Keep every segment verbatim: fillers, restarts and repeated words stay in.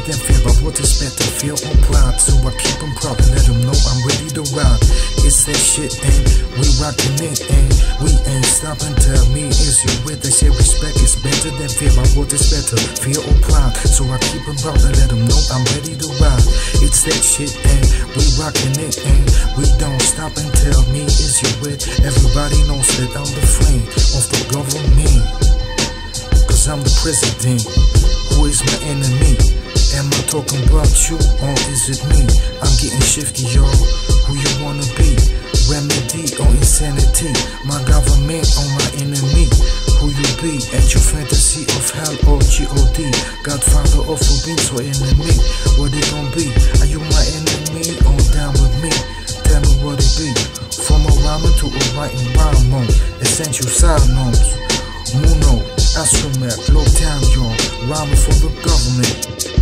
than fear, but what is better, fear or pride? So I keep them proud and let them know I'm ready to ride. It's that shit and we rockin' it and we ain't stopping. Tell me, is you with? They say respect is better than fear, but what is better, fear or pride? So I keep them proud and let them know I'm ready to ride. It's that shit and we rockin' it and we don't stop and tell me, is you with? Everybody knows that I'm the friend of the government, cause I'm the president. Who is my enemy? Am I talking about you or is it me? I'm getting shifty, yo. Who you wanna be? Remedy or insanity? My government or my enemy? Who you be? At your fantasy of hell or G O D? Godfather of Rubins or enemy? What it gon' be? Are you my enemy or down with me? Tell me what it be. From a rhyming to a writing rhyme mode. Essential side notes. Muno, Astromet, low town, yo. Rhyming for the government,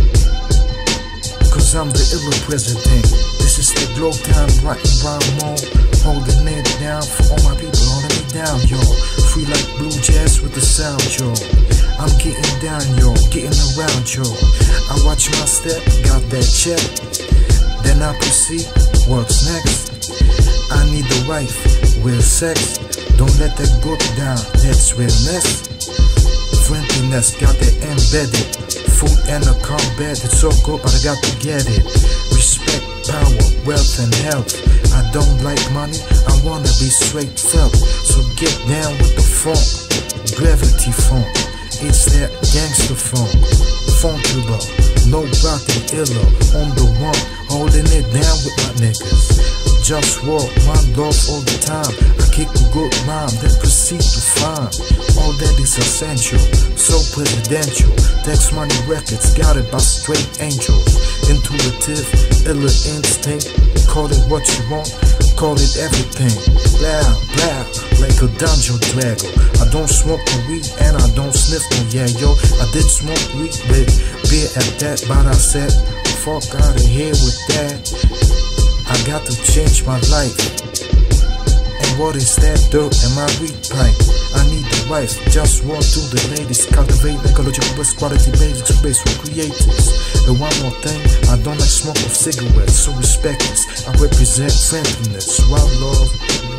cause I'm the illa president. This is the glow time, writing rhyme mode. Holding it down for all my people, holding me down, yo. Free like blue jazz with the sound, yo. I'm getting down, yo, getting around, yo. I watch my step, got that check. Then I proceed, what's next? I need a wife, real sex. Don't let that go down, that's realness. Friendliness, got that embedded. Food and a combat, it's so good, but I got to get it. Respect, power, wealth and health. I don't like money, I wanna be straight felt. So get down with the funk, gravity funk. It's that gangster funk, Funkula, nobody iller. On the one, holding it down with my niggas. JustWar, my love all the time. I kick a good rhyme, then proceed to find all that is essential, so presidential. Tax money records, got it by straight angels. Intuitive, illa instinct. Call it what you want, call it everything. Blah, blah, like a dungeon dragon. I don't smoke no weed and I don't sniff no yeah, yo. I did smoke weed with beer at that, but I said, fuck out of here with that. I got to change my life. And what is that dirt in my weed pipe? I need a wife, just walk to the ladies. Cultivate ecological best quality basic space for creators. And one more thing, I don't like smoke of cigarettes, so respect this. I represent friendliness, one love.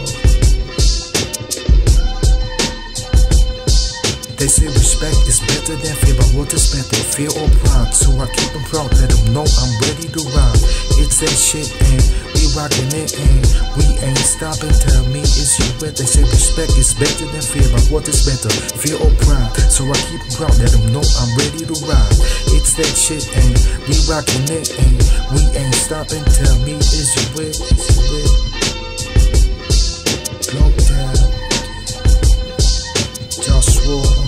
They say respect is better than fear, but what is better, fear or pride? So I keep them proud, let them know I'm ready to ride. It's that shit and we rockin' it and we ain't stopping. Tell me, is you with? They say respect is better than fear, but what is better, fear or pride? So I keep them proud, let them know I'm ready to ride. It's that shit and we rockin' it and we ain't stopping. Tell me, is you with? Is you with? Glow down, JustWar.